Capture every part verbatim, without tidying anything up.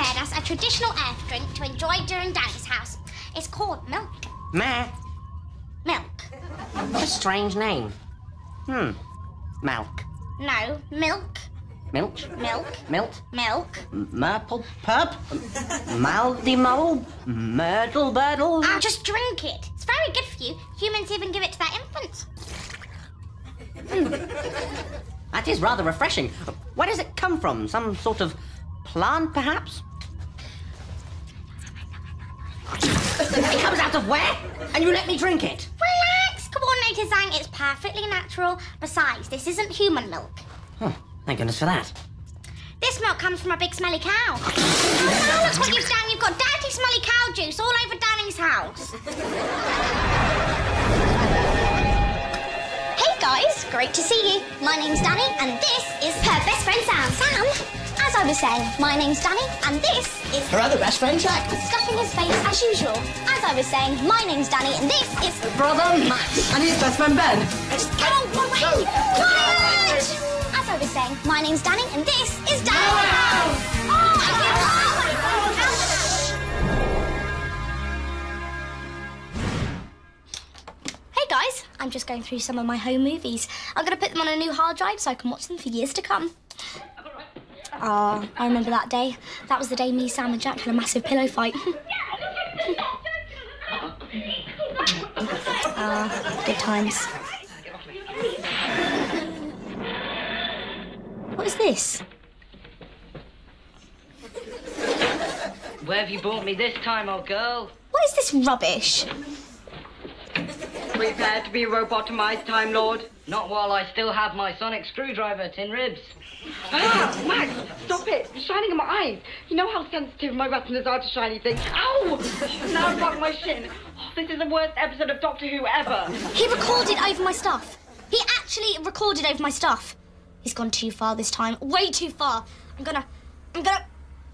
prepared us a traditional earth drink to enjoy during Danny's house. It's called milk. Ma. Milk. What a strange name. Hmm. Milk. No, milk. Milk. Milk. Milk. Milk. Murple pub. Maldy mole. Myrtle birdle. Ah, just drink it. It's very good for you. Humans even give it to their infants. That is rather refreshing. Where does it come from? Some sort of plant, perhaps? It comes out of where? And you let me drink it? Relax. Coordinated saying it's perfectly natural. Besides, this isn't human milk. Oh, thank goodness for that. This milk comes from a big smelly cow. Oh, now look what you've done. You've got dirty, smelly cow juice all over Danny's house. Hey, guys. Great to see you. My name's Danny, and this is her best friend, Sam. Sam, as I was saying, my name's Danny, and this is... her other best friend, Jack. Stuffing his face as usual. As I was saying, my name's Danny, and this is... brother Max. And his best friend, Ben. Just get on, quiet! Quiet! As I was saying, my name's Danny, and this is Danny. Oh, my God! Hey guys, I'm just going through some of my home movies. I'm going to put them on a new hard drive so I can watch them for years to come. Ah, oh, I remember that day. That was the day me, Sam and Jack had a massive pillow fight. Ah, good times. What is this? Where have you brought me this time, old girl? What is this rubbish? Prepare to be robotomized, Time Lord. Not while I still have my sonic screwdriver, tin ribs. Ah, Max, stop it. You're shining in my eyes. You know how sensitive my retinas are to shiny things. Ow! Now I've got my shin. Oh, this is the worst episode of Doctor Who ever. He recorded over my stuff. He actually recorded over my stuff. He's gone too far this time. Way too far. I'm gonna... I'm gonna...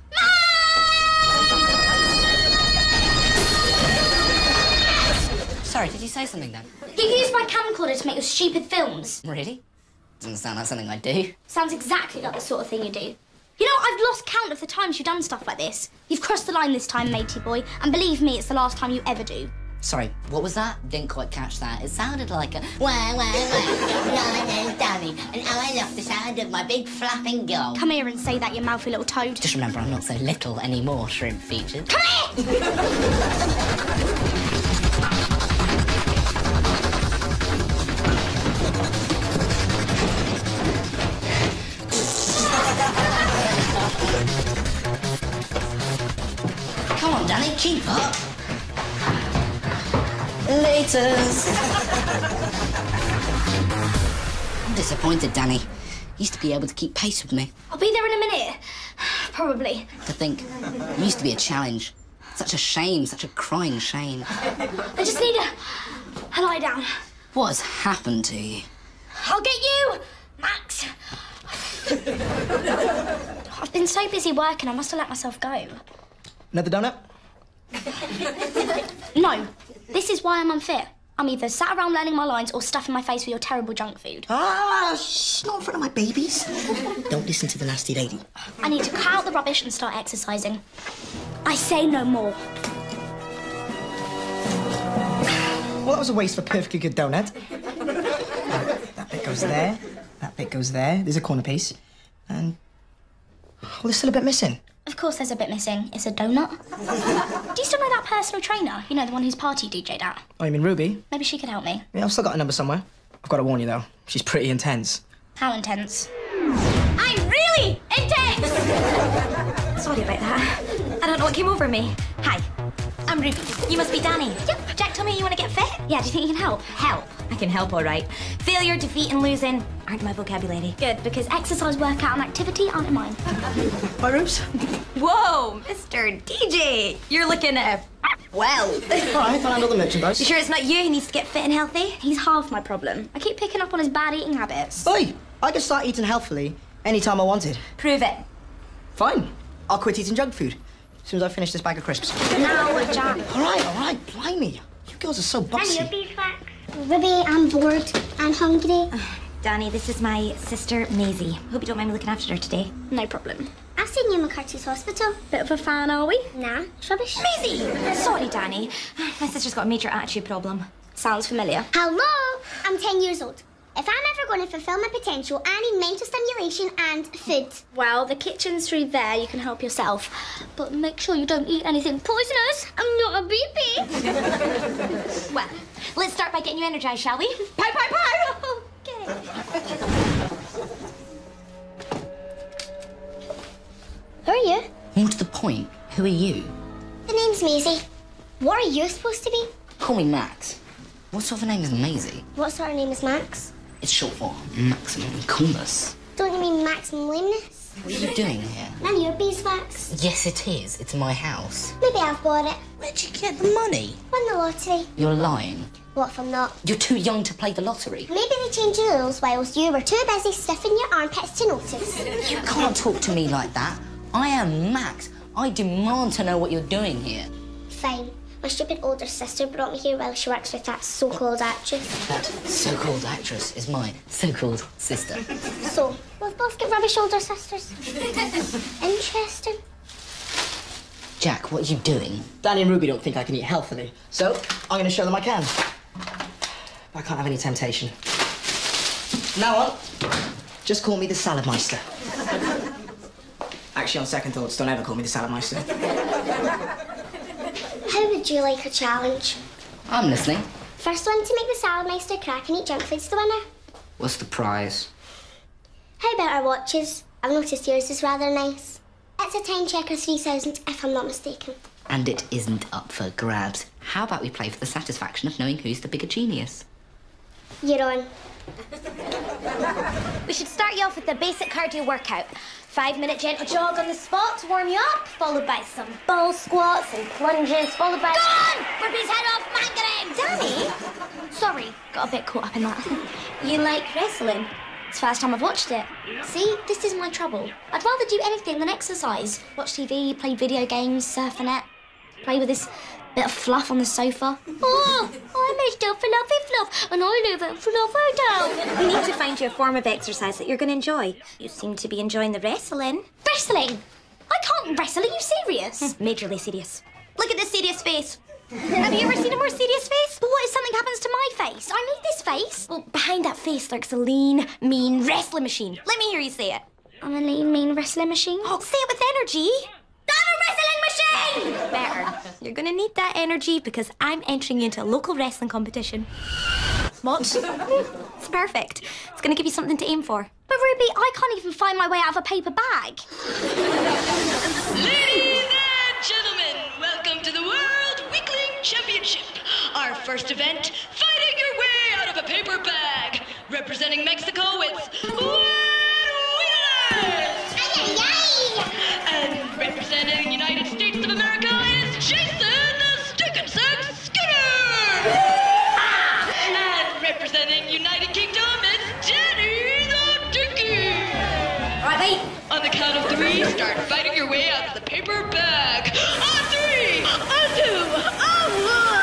Sorry, did you say something then? You used my camcorder to make your stupid films. Really? Doesn't sound like something I do. Sounds exactly like the sort of thing you do. You know, I've lost count of the times you've done stuff like this. You've crossed the line this time, matey boy, and believe me, it's the last time you ever do. Sorry, what was that? Didn't quite catch that. It sounded like a wah, wah, wah. My name's Danny, and I love the sound of my big flapping gum. Come here and say that, you mouthy little toad. Just remember, I'm not so little anymore, shrimp featured. Come here! Come on, Danny, keep up. Laters. I'm disappointed, Danny. Used to be able to keep pace with me. I'll be there in a minute. Probably. To think, it used to be a challenge. Such a shame, such a crying shame. I just need a, a lie down. What has happened to you? I'll get you, Max. I've been so busy working, I must have let myself go. Another donut? No, this is why I'm unfit. I'm either sat around learning my lines or stuffing my face with your terrible junk food. Ah, shh, not in front of my babies. Don't listen to the nasty lady. I need to cut out the rubbish and start exercising. I say no more. Well, that was a waste of a perfectly good donut. That bit goes there, that bit goes there. There's a corner piece. And... well, there's still a bit missing. Of course there's a bit missing. It's a donut. Do you still know that personal trainer? You know, the one whose party D J'd at? Oh, you mean Ruby? Maybe she could help me. Yeah, I've still got a number somewhere. I've got to warn you, though. She's pretty intense. How intense? I'm really intense! Sorry about that. I don't know what came over me. Hi, I'm Ruby. You must be Danny. Yep. Jack told me you want to get fit. Yeah, do you think you can help? Help. I can help, all right. Failure, defeat, and losing aren't my vocabulary. Good, because exercise, workout, and activity aren't mine. My rooms? Whoa, Mister D J. You're looking at... well. All right, I'll handle the merchandise. You sure it's not you who needs to get fit and healthy? He's half my problem. I keep picking up on his bad eating habits. Oi, I can start eating healthily anytime I wanted. Prove it. Fine. I'll quit eating junk food as soon as I finish this bag of crisps. Now, Jack. All right, all right, blimey. You girls are so bossy. Hello, beeswax. Ruby, I'm bored. I'm hungry. Danny, this is my sister, Maisie. Hope you don't mind me looking after her today. No problem. I've seen you in McCarthy's hospital. Bit of a fan, are we? Nah, it's rubbish. Maisie! Sorry, Dani. My sister's got a major attitude problem. Sounds familiar. Hello! I'm ten years old. If I'm ever going to fulfill my potential, I need mental stimulation and food. Well, the kitchen's through there. You can help yourself. But make sure you don't eat anything poisonous. I'm not a baby. Well, let's start by getting you energized, shall we? Pow, pow, pow! Okay. Who are you? More to the point, who are you? The name's Maisie. What are you supposed to be? Call me Max. What sort of a name is Maisie? What sort of name is Max? It's short for maximum coolness. Don't you mean maximum lameness? What are you doing here? None of your beeswax. Yes, it is. It's my house. Maybe I've bought it. Where'd you get the money? Won the lottery. You're lying. What if I'm not? You're too young to play the lottery. Maybe they changed the rules whilst you were too busy sniffing your armpits to notice. You can't talk to me like that. I am Max. I demand to know what you're doing here. Fine. My stupid older sister brought me here while she works with that so-called actress. That so-called actress is my so-called sister. So, we've both got rubbish older sisters. Interesting. Jack, what are you doing? Dani and Ruby don't think I can eat healthily, so I'm going to show them I can. I can't have any temptation. From now on, just call me the Salad Meister. Actually, on second thoughts, don't ever call me the Salad Meister. How would you like a challenge? I'm listening. First one to make the Salad Meister crack and eat junk food's the winner. What's the prize? How about our watches? I've noticed yours is rather nice. It's a time checker three thousand, if I'm not mistaken. And it isn't up for grabs. How about we play for the satisfaction of knowing who's the bigger genius? You're on. We should start you off with the basic cardio workout. Five-minute gentle jog on the spot to warm you up, followed by some ball squats and plunges, followed by... Go on! Rip his head off, Mangarin! Danny? Sorry, got a bit caught up in that. You like wrestling? It's the first time I've watched it. See, this is my trouble. I'd rather do anything than exercise. Watch T V, play video games, surf the net, play with this bit of fluff on the sofa. Oh, I'm Mister Fluffy Fluff, and I live at Fluffer Town. We need to find you a form of exercise that you're going to enjoy. You seem to be enjoying the wrestling. Wrestling? I can't wrestle, are you serious? Majorly serious. Look at this serious face. Have you ever seen a more serious face? But what if something happens to my face? I need this face. Well, behind that face lurks a lean, mean wrestling machine. Let me hear you say it. I'm a lean, mean wrestling machine. Oh, say it with energy. I'm a wrestling machine! Better. You're going to need that energy because I'm entering you into a local wrestling competition. What? It's perfect. It's going to give you something to aim for. But Ruby, I can't even find my way out of a paper bag. Ladies and gentlemen, welcome to the World Weakling Championship. Our first event, fighting your way out of a paper bag. Representing Mexico, it's One Wheeler! And representing the United States of America is Jason the Stick and Sex Skinner! And representing United Kingdom is Danny the Dinky! Right, mate. On the count of three, start fighting your way out of the paper bag. On three, on two, on one.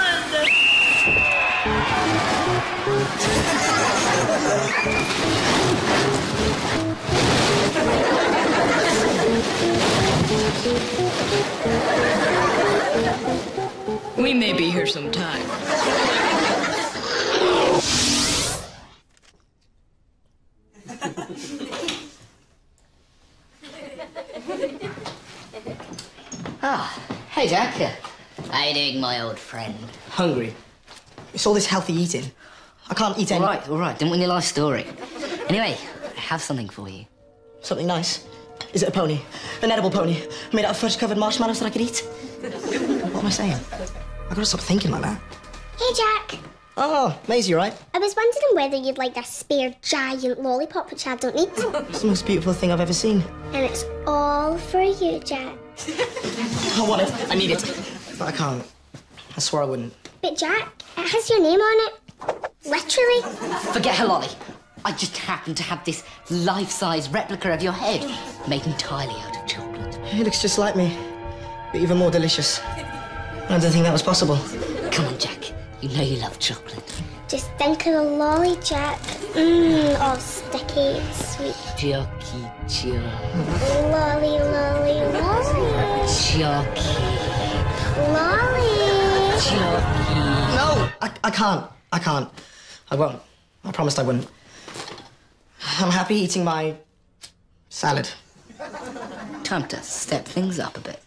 We may be here some time. Ah, hey Jack. How you doing, my old friend? Hungry. It's all this healthy eating. I can't eat any... All right, all right. Didn't win your life story. Anyway, I have something for you. Something nice. Is it a pony? An edible pony? Made out of fudge-covered marshmallows that I could eat? What am I saying? I gotta stop thinking like that. Hey, Jack. Oh, Maisie, right? I was wondering whether you'd like this spare giant lollipop, which I don't need. It's the most beautiful thing I've ever seen. And it's all for you, Jack. I want it. I need it. But I can't. I swore I wouldn't. But, Jack, it has your name on it. Literally. Forget her, Lolly. I just happen to have this life-size replica of your head made entirely out of chocolate. It looks just like me, but even more delicious. I didn't think that was possible. Come on, Jack. You know you love chocolate. Just think of the lolly, Jack. Mmm, all sticky and sweet. Chucky, Chucky. Lolly, lolly, lolly. Chucky. Lolly. Chucky. No, I, I can't. I can't. I won't. I promised I wouldn't. I'm happy eating my salad. Time to step things up a bit.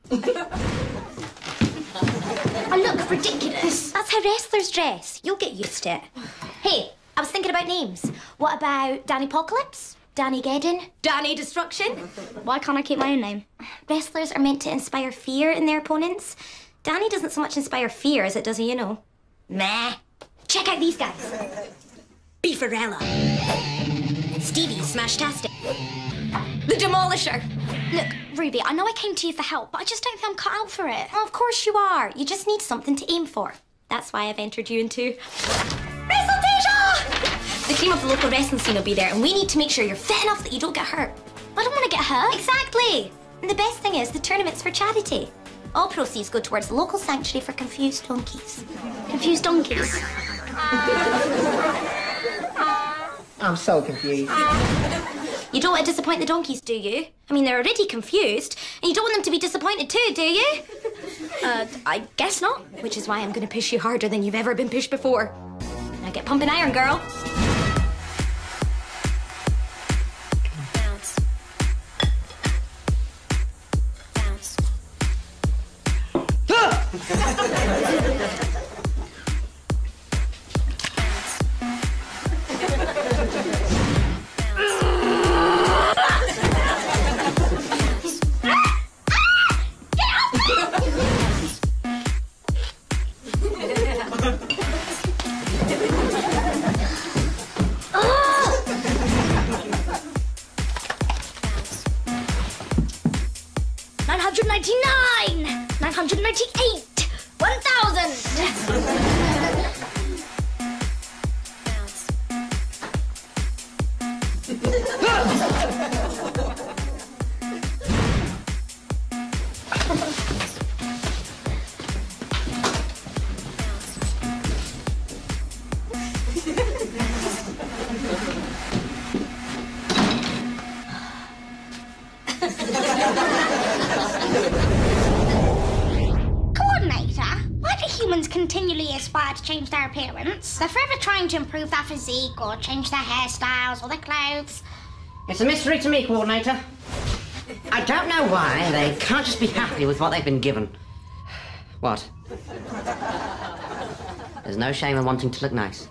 I look ridiculous. That's how wrestlers dress. You'll get used to it. Hey, I was thinking about names. What about Danny Apocalypse? Danny Geddon? Danny Destruction? Why can't I keep my own name? Wrestlers are meant to inspire fear in their opponents. Danny doesn't so much inspire fear as it does, you know. Meh. Check out these guys. Beefarella. Stevie Smashtastic. The Demolisher. Look, Ruby, I know I came to you for help, but I just don't think I'm cut out for it. Well, of course you are. You just need something to aim for. That's why I've entered you into WrestleTasia! The cream of the local wrestling scene will be there, and we need to make sure you're fit enough that you don't get hurt. I don't want to get hurt. Exactly. And the best thing is, the tournament's for charity. All proceeds go towards the local sanctuary for confused donkeys. Confused donkeys? I'm so confused. You don't want to disappoint the donkeys, do you? I mean, they're already confused, and you don't want them to be disappointed too, do you? Uh, I guess not. Which is why I'm going to push you harder than you've ever been pushed before. Now get pumping iron, girl. Bounce. Bounce. nine hundred ninety-nine! nine hundred ninety-eight! one thousand! Coordinator, why do humans continually aspire to change their appearance? They're forever trying to improve their physique or change their hairstyles or their clothes. It's a mystery to me, Coordinator. I don't know why they can't just be happy with what they've been given. What? There's no shame in wanting to look nice.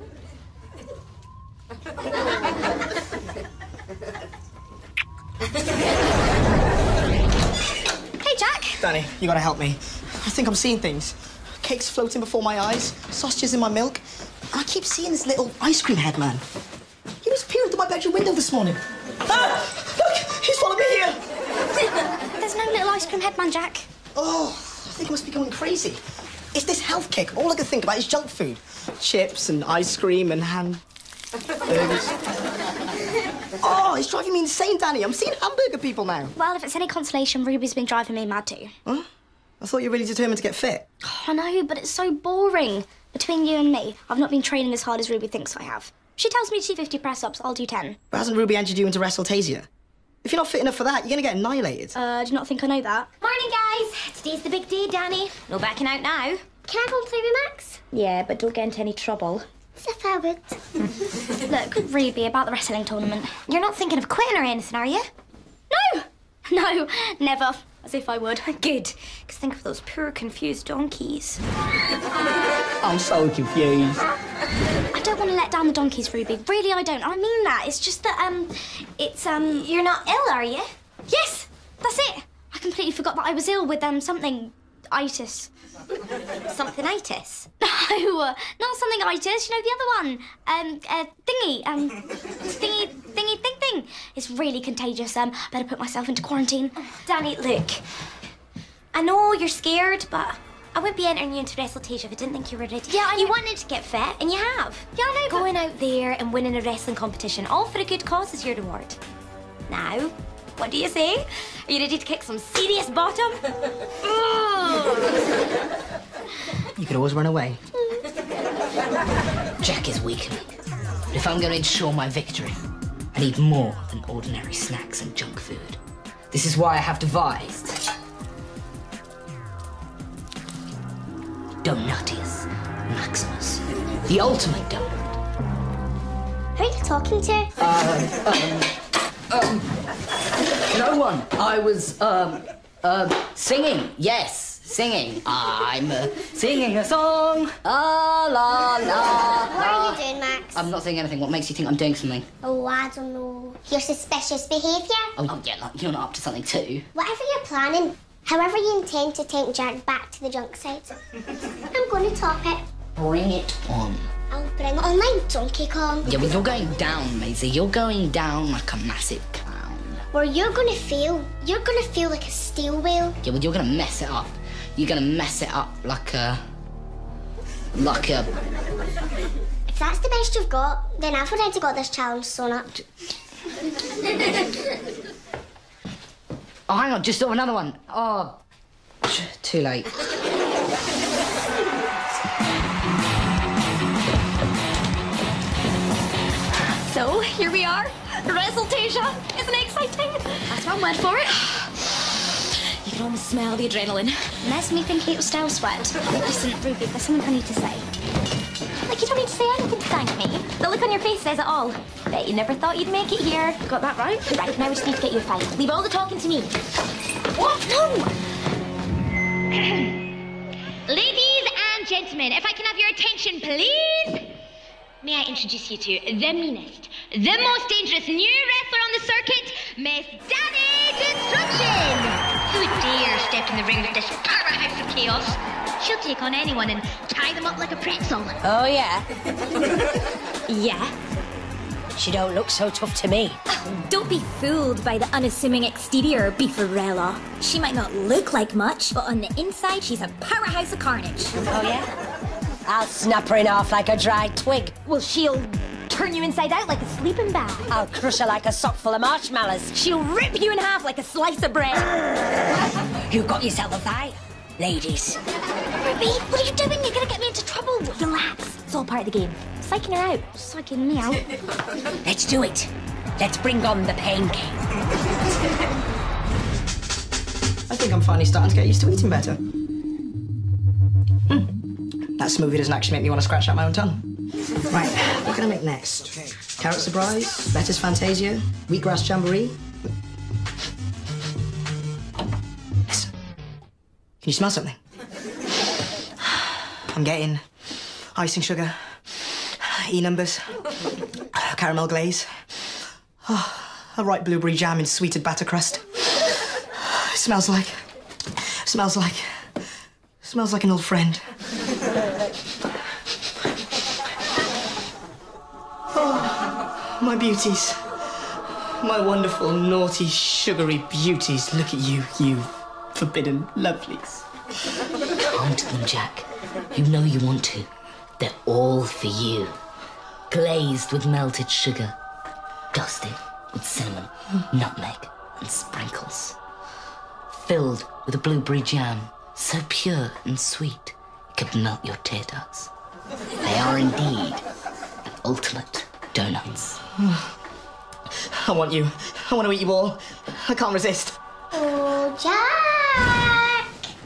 Hey, Jack. Danny, you gotta help me. I think I'm seeing things. Cakes floating before my eyes, sausages in my milk, and I keep seeing this little ice cream head man. He was peering through my bedroom window this morning. Ah! Look! He's following me here! There's no little ice cream head man, Jack. Oh, I think I must be going crazy. It's this health kick. All I can think about is junk food. Chips and ice cream and ham... burgers. Oh, it's driving me insane, Danny. I'm seeing hamburger people now. Well, if it's any consolation, Ruby's been driving me mad too. Huh? I thought you were really determined to get fit. Oh, I know, but it's so boring. Between you and me, I've not been training as hard as Ruby thinks I have. She tells me to do fifty press-ups, I'll do ten. But hasn't Ruby entered you into WrestleTasia? If you're not fit enough for that, you're gonna get annihilated. Uh, I do not think I know that. Morning, guys. Today's the big day, Danny. No backing out now. Can I go and play with Max? Yeah, but don't get into any trouble. If I would. Look, Ruby, about the wrestling tournament. You're not thinking of quitting or anything, are you? No! No, never. As if I would. Good. Because think of those poor, confused donkeys. I'm so confused. I don't want to let down the donkeys, Ruby. Really, I don't. I mean that. It's just that, um, it's, um... You're not ill, are you? Yes! That's it! I completely forgot that I was ill with, um, something... itis. Something-itis? No, uh, not something-itis. You know, the other one. Um, uh, thingy. Um, thingy, thingy, thing, thing. It's really contagious. Um, better put myself into quarantine. Danny, look. I know you're scared, but I wouldn't be entering you into WrestleTasia if I didn't think you were ready. Yeah, I You know. wanted to get fit, and you have. Yeah, I know, but- Going out there and winning a wrestling competition, all for a good cause, is your reward. Now, what do you say? Are you ready to kick some serious bottom? You could always run away. Jack is weakening. But if I'm going to ensure my victory, I need more than ordinary snacks and junk food. This is why I have devised Donatius Maximus, the ultimate donut. Who are you talking to? Uh, um, um, no one. I was, um, um, singing. Yes, singing. I'm uh, singing a song. La la la. What are you doing, Max? I'm not saying anything. What makes you think I'm doing something? Oh, I don't know. Your suspicious behaviour? Oh, oh yeah, like, you're not up to something too. Whatever you're planning, however you intend to take Jack back to the junk site, I'm going to top it. Bring it on. I'll bring on my Donkey Kong. Yeah, well, you're going down, Maisie. You're going down like a massive clown. Where you're going to feel, you're going to feel like a steel wheel. Yeah, well, you're going to mess it up. You're going to mess it up like a... like a... If that's the best you've got, then I've already got this challenge sewn up. Oh, hang on, just saw another one. Oh, too late. So, here we are. Resultasia. Isn't it exciting? That's one word for it. You can almost smell the adrenaline. Makes me think it was stale sweat. Listen, Ruby, there's something I need to say. Like, you don't need to say anything to thank me. The look on your face says it all. Bet you never thought you'd make it here. Got that right? Right, now we just need to get you a fight. Leave all the talking to me. What? No! Ladies and gentlemen, if I can have your attention, please. May I introduce you to the meanest, the most dangerous new wrestler on the circuit, Miss Dani Destruction! Who dare step in the ring with this powerhouse of chaos? She'll take on anyone and tie them up like a pretzel. Oh, yeah? Yeah? She don't look so tough to me. Don't be fooled by the unassuming exterior, Beefarella. She might not look like much, but on the inside, she's a powerhouse of carnage. Oh, yeah? I'll snap her in half like a dried twig. Well, she'll turn you inside out like a sleeping bag. I'll crush her like a sock full of marshmallows. She'll rip you in half like a slice of bread. You got yourself a fight, ladies. Ruby, what are you doing? You're gonna get me into trouble. Relax. It's all part of the game. Psyching her out. Psyching me out. Let's do it. Let's bring on the pain king. I think I'm finally starting to get used to eating better. Mm. That smoothie doesn't actually make me want to scratch out my own tongue. Right, what can I make next? Carrot surprise, lettuce fantasia, wheatgrass jamboree. Listen, can you smell something? I'm getting icing sugar, E numbers, caramel glaze, oh, a ripe blueberry jam in sweetened batter crust. It smells like, smells like, smells like an old friend. Oh, my beauties. My wonderful, naughty, sugary beauties. Look at you, you forbidden lovelies. Come to them, Jack. You know you want to. They're all for you. Glazed with melted sugar. Dusted with cinnamon, nutmeg, and sprinkles. Filled with a blueberry jam, so pure and sweet, it could melt your tear ducts. They are indeed the ultimate donuts. I want you. I want to eat you all. I can't resist. Oh, Jack!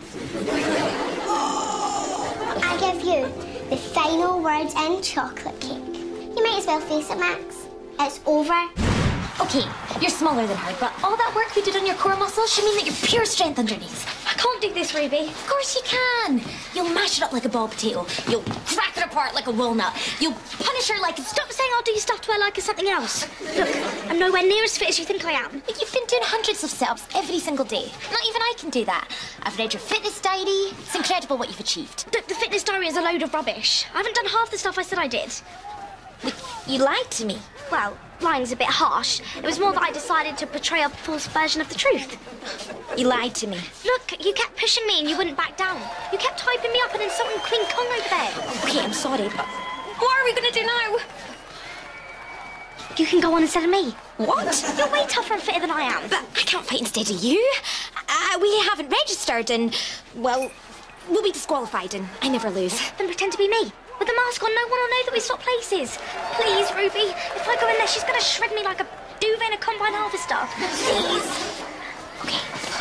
I give you the final words in chocolate cake. You might as well face it, Max. It's over. Okay, you're smaller than her, but all that work we did on your core muscles should mean that you're pure strength underneath. I can't do this, Ruby. Of course you can. You'll mash it up like a ball potato. You'll crack it apart like a walnut. You'll punish her like... Stop saying I'll do stuff to her like it's something else. Look, I'm nowhere near as fit as you think I am. But you've been doing hundreds of sit-ups every single day. Not even I can do that. I've read your fitness diary. It's incredible what you've achieved. The, the fitness diary is a load of rubbish. I haven't done half the stuff I said I did. You lied to me. Well, lying's a bit harsh. It was more that I decided to portray a false version of the truth. You lied to me. Look, you kept pushing me and you wouldn't back down. You kept hyping me up and insulting Queen Kong over there. Okay, I'm sorry, but what are we going to do now? You can go on instead of me. What? You're way tougher and fitter than I am. But I can't fight instead of you. Uh, we haven't registered and, well, we'll be disqualified and I never lose. Then pretend to be me. With the mask on, no one will know that we swap places. Please, Ruby, if I go in there, she's going to shred me like a move in a combine harvester? Please. Okay.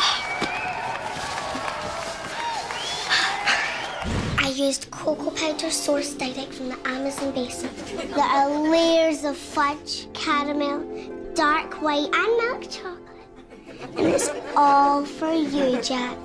I used cocoa powder sourced direct from the Amazon basin. There are layers of fudge, caramel, dark white, and milk chocolate. And it's all for you, Jack.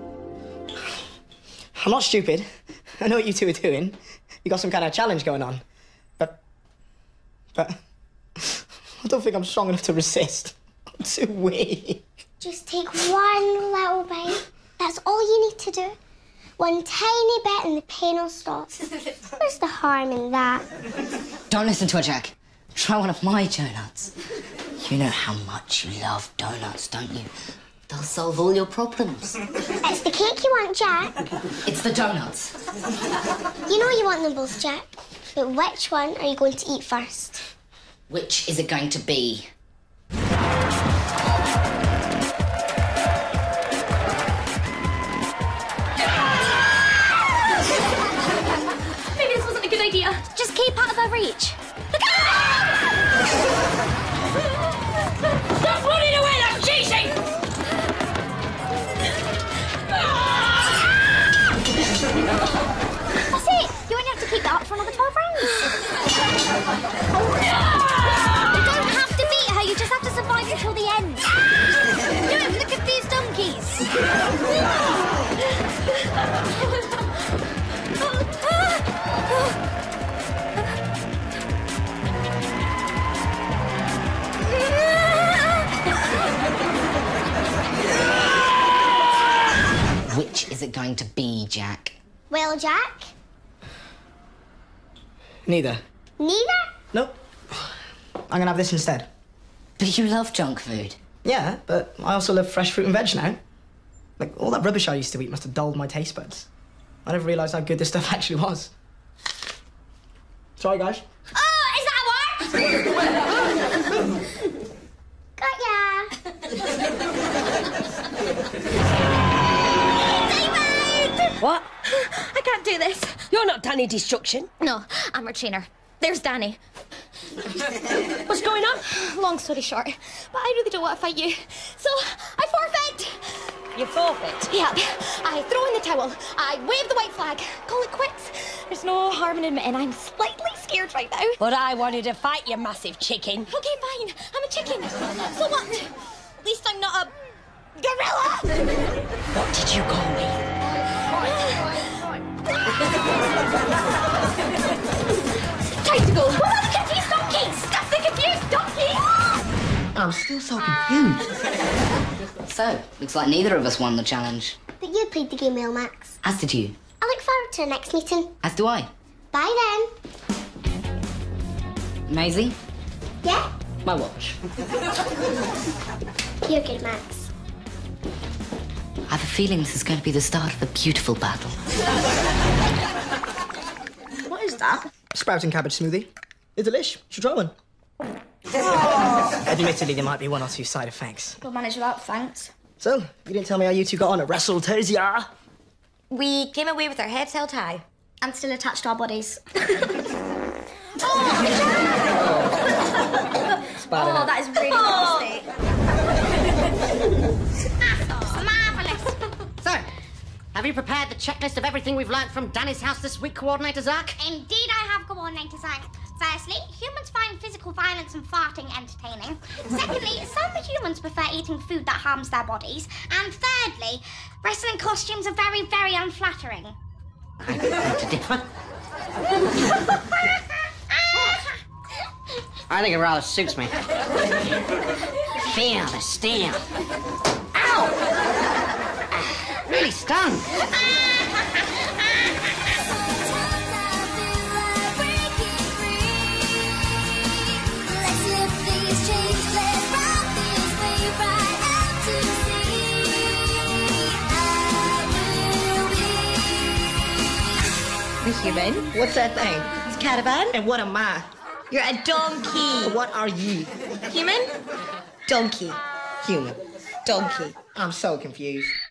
I'm not stupid. I know what you two are doing. You got some kind of challenge going on. But... But... I don't think I'm strong enough to resist. I'm too weak. Just take one little bite. That's all you need to do. One tiny bit and the pain will stop. Where's the harm in that? Don't listen to her, Jack. Try one of my donuts. You know how much you love donuts, don't you? They'll solve all your problems. It's the cake you want, Jack. It's the donuts. You know you want them both, Jack. But which one are you going to eat first? Which is it going to be? Maybe this wasn't a good idea. Just keep out of her reach. Stop running away, that's cheating! That's it. You only have to keep that up for another twelve rounds. You don't have to beat her. You just have to survive until the end. Do it for the confused donkeys. Which is it going to be, Jack? Well, Jack? Neither. Neither? Nope. I'm gonna have this instead. But you love junk food. Yeah, but I also love fresh fruit and veg now. Like, all that rubbish I used to eat must have dulled my taste buds. I never realised how good this stuff actually was. Sorry, guys. Oh, is that what? Got ya. What? I can't do this. You're not Danny Destruction. No, I'm her trainer. There's Danny. What's going on? Long story short, but I really don't want to fight you. So, I forfeit. You forfeit? Yeah, I throw in the towel. I wave the white flag. Call it quits. There's no harm in admitting I'm slightly scared right now. But I wanted to fight, you massive chicken. Okay, fine. I'm a chicken. So what? At least I'm not a gorilla. What did you call me? Time to go. What are the confused donkeys? That's the confused donkey. I'm still so confused. So, looks like neither of us won the challenge. But you played the game well, Max. As did you. I look forward to our next meeting. As do I. Bye then. Maisie, Yeah? my watch. You're good, Max. I have a feeling this is going to be the start of a beautiful battle. What is that? Sprouting cabbage smoothie. It's delish. You should try one. Admittedly, there might be one or two side effects. We'll manage without thanks. So, you didn't tell me how you two got on at WrestleTosia. We came away with our heads held high. And still attached to our bodies. Oh, Oh, that is really nasty. Marvellous. So, have you prepared the checklist of everything we've learnt from Danny's house this week, Coordinator Zach? Indeed, I have, Coordinator Zach. Firstly, humans find physical violence and farting entertaining. Secondly, some humans prefer eating food that harms their bodies. And thirdly, wrestling costumes are very, very unflattering. I beg to differ. I think it rather suits me. Feel the steel. Ow! Really stung. Human. What's that thing? It's a caravan. And what am I? You're a donkey. What are you? Human. Donkey. Human. Donkey. I'm so confused.